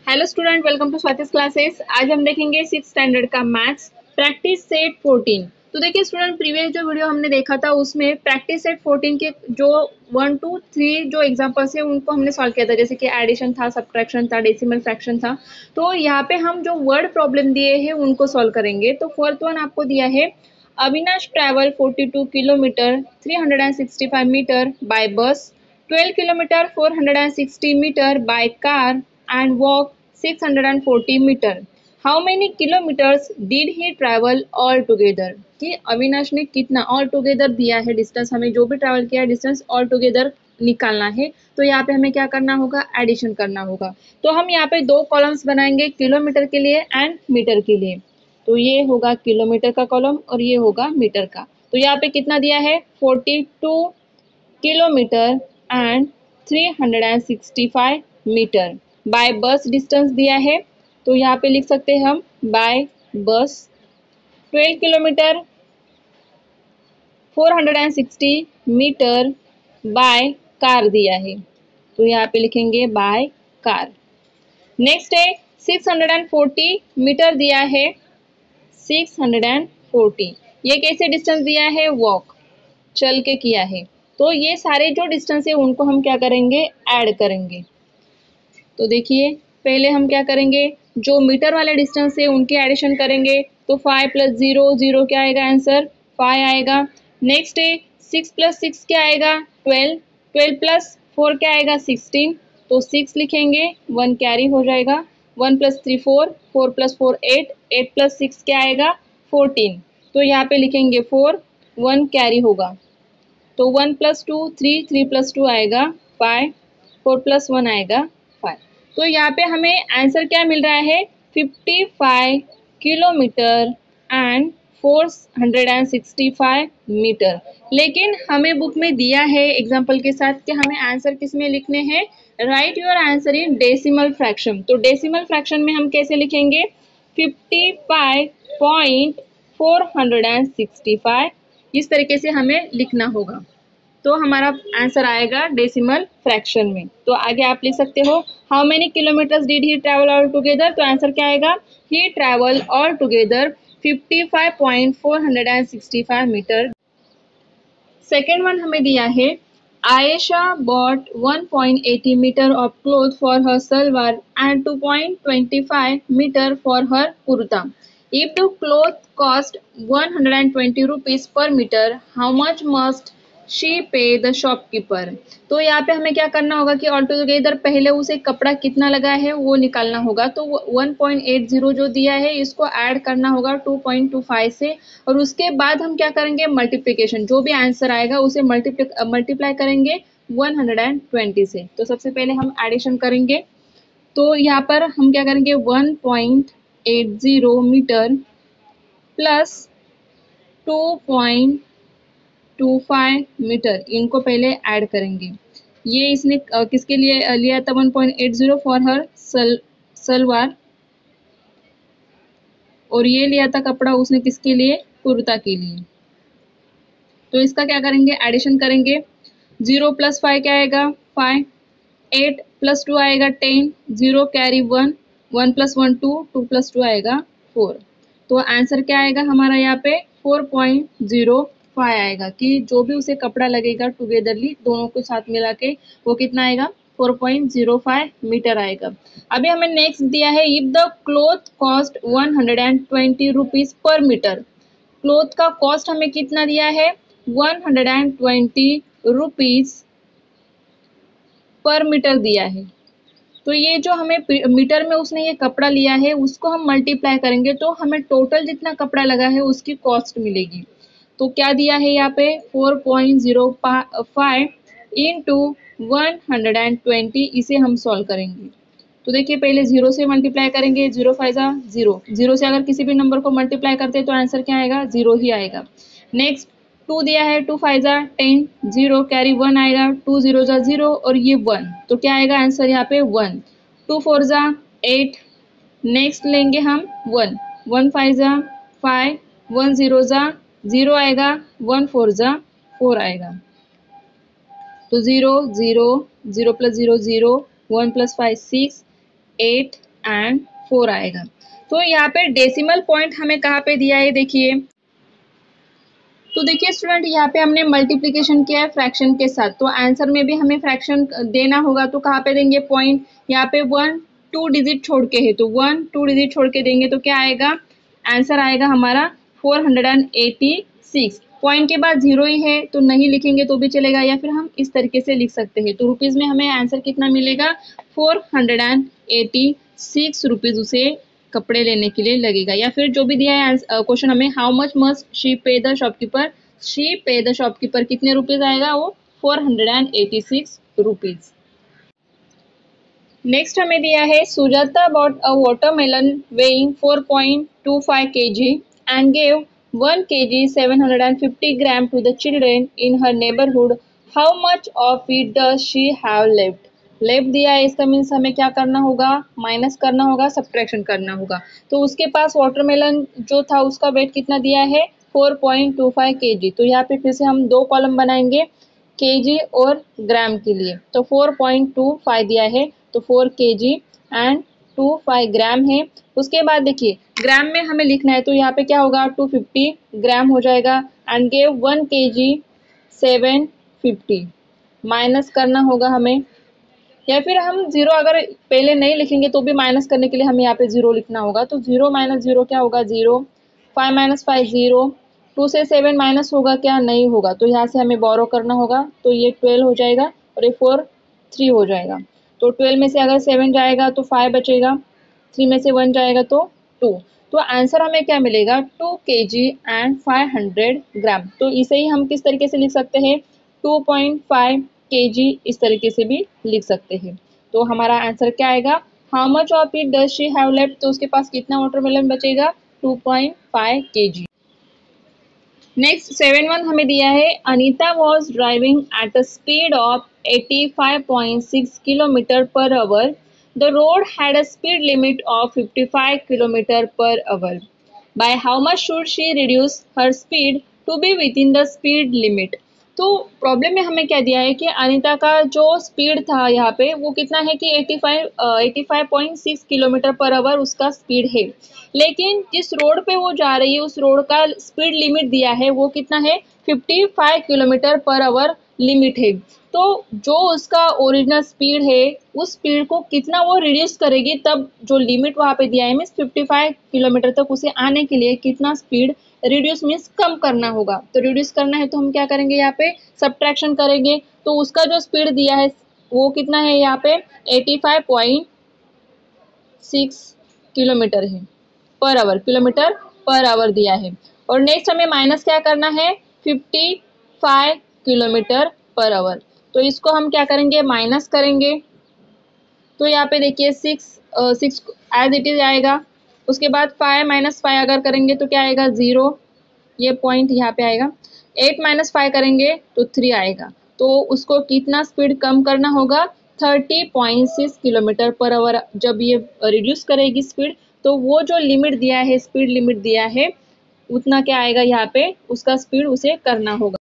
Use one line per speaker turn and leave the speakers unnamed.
Hello student, welcome to Swati's classes. आज हम देखेंगे 6th स्टैंडर्ड का मैथ्स प्रैक्टिस सेट 14। तो देखिए स्टूडेंट, प्रीवियस जो वीडियो हमने देखा था उसमें प्रैक्टिस सेट 14 के जो 1 2 3 जो एग्जांपल्स है उनको हमने सॉल्व किया था, जैसे कि एडिशन था, सब्ट्रैक्शन था, डेसिमल फ्रैक्शन था। तो यहाँ पे हम जो वर्ड प्रॉब्लम दिए हैं उनको सॉल्व करेंगे। तो फोर्थ वन आपको दिया है, Avinash travel 42 kilometre 365 metre by bus, 12 kilometre 460 metre by car and walk 640 meter. How many kilometers did he travel all together? कि अविनाश ने कितना ऑल टुगेदर दिया है डिस्टेंस, हमें जो भी ट्रैवल किया है डिस्टेंस ऑल टुगेदर निकालना है। तो यहाँ पे हमें क्या करना होगा, एडिशन करना होगा। तो हम यहाँ पे दो कॉलम्स बनाएंगे, किलोमीटर के लिए एंड मीटर के लिए। तो ये होगा किलोमीटर का कॉलम और ये होगा मीटर का। तो यहाँ पे कितना दिया है, 42 kilometre and 365 metre. By bus distance दिया है, तो यहाँ पे लिख सकते हैं हम bye bus. 12 kilometre 460 metre by car दिया है, तो यहाँ पे लिखेंगे बाय कार। नेक्स्ट है 640 मीटर दिया है, 640 ये कैसे डिस्टेंस दिया है, वॉक चल के किया है। तो ये सारे जो डिस्टेंस है उनको हम क्या करेंगे, ऐड करेंगे। तो देखिए पहले हम क्या करेंगे, जो मीटर वाले डिस्टेंस है उनकी एडिशन करेंगे। तो 5 + 0 0 क्या आएगा, आंसर 5 आएगा। नेक्स्ट है 6 + 6 क्या आएगा, 12 12 + 4 क्या आएगा, 16। तो 6 लिखेंगे, 1 कैरी हो जाएगा। 1 + 3 4 4 + 4 8 8 + 6 क्या आएगा, 14। तो यहाँ पे लिखेंगे 4, 1 कैरी होगा। तो 1 + 2 3 3 + 2 आएगा 5, 4 + 1 आएगा 5। तो यहाँ पे हमें आंसर क्या मिल रहा है, 55 किलोमीटर एंड 465 मीटर। लेकिन हमें बुक में दिया है एग्जाम्पल के साथ कि हमें आंसर किस में लिखने हैं, write your answer in decimal fraction. तो डेसिमल फ्रैक्शन में हम कैसे लिखेंगे, 55.465 इस तरीके से हमें लिखना होगा। तो हमारा आंसर आएगा डेसिमल फ्रैक्शन में। तो आगे आप लिख सकते हो, how many kilometres did he travel all together. तो आंसर क्या आएगा, he travel all together 55.465 metre. Second one हमें दिया है, Ayesha bought 1.80 metre of cloth for her salwar and 2.25 metre for her kurta. If the cloth cost 120 rupees per meter, how much must she pay the shopkeeper? तो यहाँ पे हमें क्या करना होगा कि ऑल टुगेदर पहले उसे कपड़ा कितना लगा है वो निकालना होगा। तो 1.80 जो दिया है इसको ऐड करना होगा 2.25 से, और उसके बाद हम क्या करेंगे, मल्टीप्लिकेशन, जो भी आंसर आएगा उसे मल्टीप्लाई करेंगे 120 से। तो सबसे पहले हम एडिशन करेंगे। तो यहाँ पर हम क्या करेंगे, 1.80 मीटर प्लस 2.25 मीटर, इनको पहले ऐड करेंगे। ये इसने किसके लिए लिया था, 1.80 फॉर हर सलवार, और ये लिया था कपड़ा उसने किसके लिए, कुर्ता के लिए। तो इसका क्या करेंगे, एडिशन करेंगे। 0 + 5 क्या आएगा, 5, 8 + 2 आएगा 10, 0 कैरी 1, 1 + 1 2, 2 + 2 आएगा 4। तो आंसर क्या आएगा हमारा यहाँ पे 4.05 आएगा, कि जो भी उसे कपड़ा लगेगा टुगेदरली दोनों को साथ मिला के वो कितना आएगा, 4.05 मीटर आएगा। अभी हमें नेक्स्ट दिया है, if the cloth cost 120 rupees per metre. Cloth का कॉस्ट हमें कितना दिया है, 120 रुपीज पर मीटर दिया है। तो ये जो हमें मीटर में उसने ये कपड़ा लिया है उसको हम मल्टीप्लाई करेंगे तो हमें टोटल जितना कपड़ा लगा है उसकी कॉस्ट मिलेगी। तो क्या दिया है यहाँ पे, 4.05 इंटू 120, इसे हम सॉल्व करेंगे। तो देखिए पहले 0 से मल्टीप्लाई करेंगे, 0 5 0, 0 से अगर किसी भी नंबर को मल्टीप्लाई करते हैं तो आंसर क्या आएगा, 0 ही आएगा। नेक्स्ट 2 दिया है, 2 5 10, 0 कैरी 1 आएगा, 2 0 0 और ये 1, तो क्या आएगा आंसर यहाँ पे 1। 2 4 8, नेक्स्ट लेंगे हम 1, 1 5 5, 1 0 0 आएगा, 1 4 4 आएगा। तो 0 0 0 + 0 0, 1 + 5 6, 8 एंड 4 आएगा। तो यहाँ पे डेसिमल पॉइंट हमें कहाँ पे दिया है देखिए। तो देखिए स्टूडेंट, यहाँ पे हमने मल्टीप्लिकेशन किया है फ्रैक्शन के साथ, तो आंसर में भी हमें फ्रैक्शन देना होगा। तो कहाँ पे देंगे पॉइंट, यहाँ पे 1 2 डिजिट छोड़ के है, तो 1 2 डिजिट छोड़ के देंगे तो क्या आएगा, आंसर आएगा हमारा 486। पॉइंट के बाद 0 ही है तो नहीं लिखेंगे तो भी चलेगा, या फिर हम इस तरीके से लिख सकते हैं। तो रुपीज़ में हमें आंसर कितना मिलेगा, 486 रुपीज़ उसे कपड़े लेने के लिए लगेगा। या फिर जो भी दिया है क्वेश्चन हमें, how much must she pay the shopkeeper, she pay the shopkeeper कितने रुपीज आएगा, वो 486 रुपीज। नेक्स्ट हमें दिया है, Sujata bought a watermelon weighing 4.25 kg and gave 1 kg 750 gram to the children in her neighbourhood, how much of it does she have left. Left दिया है, इसका means हमें क्या करना होगा, माइनस करना होगा, सब्ट्रैक्शन करना होगा। तो उसके पास वाटरमेलन जो था उसका वेट कितना दिया है, 4.25 kg। तो यहाँ पे फिर से हम दो कॉलम बनाएंगे, केजी और ग्राम के लिए। तो 4.25 दिया है, तो 4 kg एंड 25 ग्राम है। उसके बाद देखिए ग्राम में हमें लिखना है, तो यहाँ पे क्या होगा, 250 ग्राम हो जाएगा। एंड गेव 1 kg 750, माइनस करना होगा हमें, या फिर हम 0 अगर पहले नहीं लिखेंगे तो भी माइनस करने के लिए हमें यहाँ पे 0 लिखना होगा। तो 0 माइनस 0 क्या होगा, 0, 5 माइनस 5 0, 2 से 7 माइनस होगा क्या, नहीं होगा। तो यहाँ से हमें बोरो करना होगा, तो ये 12 हो जाएगा और ये 4 3 हो जाएगा। तो 12 में से अगर 7 जाएगा तो 5 बचेगा, 3 में से 1 जाएगा तो 2। तो आंसर हमें क्या मिलेगा, 2 kg एंड 500 ग्राम। तो इसे ही हम किस तरीके से लिख सकते हैं, 2.5 kg इस तरीके से भी लिख सकते हैं। तो हमारा आंसर क्या आएगा, how much of it does she have left, तो उसके पास कितना वाटरमेलन बचेगा, 2.5 kg। नेक्स्ट 7.1 हमें दिया है, Anita was driving at a speed of 85.6 kilometre per hour, the road had a speed limit of 55 kilometre per hour, by how much should she reduce her speed to be within the speed limit. तो problem में हमें क्या दिया है कि अनीता का जो speed था यहाँ पे वो कितना है कि 85.6 किलोमीटर पर आवर उसका स्पीड है, लेकिन जिस रोड पे वो जा रही है उस रोड का स्पीड लिमिट दिया है वो कितना है, 55 किलोमीटर पर आवर लिमिट है। तो जो उसका ओरिजिनल स्पीड है उस स्पीड को कितना वो रिड्यूस करेगी, तब जो लिमिट वहाँ पे दिया है मीन्स 55 किलोमीटर तक उसे आने के लिए कितना स्पीड रिड्यूस मीन्स कम करना होगा। तो रिड्यूस करना है तो हम क्या करेंगे, यहाँ पे सब्ट्रैक्शन करेंगे। तो उसका जो स्पीड दिया है वो कितना है, यहाँ पे 85.6 किलोमीटर है per hour, kilometre per our दिया है। और नेक्स्ट हमें माइनस क्या करना है, 55 किलोमीटर पर आवर। तो इसको हम क्या करेंगे, माइनस करेंगे। तो यहाँ पे देखिए 6 एज इट इज आएगा। उसके बाद 5 माइनस 5 अगर करेंगे तो क्या आएगा, 0, ये पॉइंट यहाँ पे आएगा। 8 माइनस 5 करेंगे तो 3 आएगा। तो उसको कितना स्पीड कम करना होगा, 30.6 किलोमीटर पर आवर। जब ये रिड्यूस करेगी स्पीड तो वो जो लिमिट दिया है, स्पीड लिमिट दिया है, उतना क्या आएगा यहाँ पे, उसका स्पीड उसे करना होगा।